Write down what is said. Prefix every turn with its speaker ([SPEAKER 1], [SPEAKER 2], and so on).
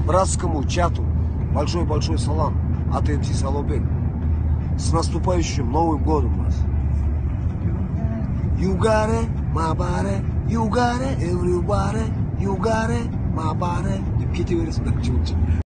[SPEAKER 1] братскому чату большой-большой салам от МС Солобек. С наступающим Новым годом вас! You got it, my body, you got it, everybody, you got it, my body. Деп кете бересің,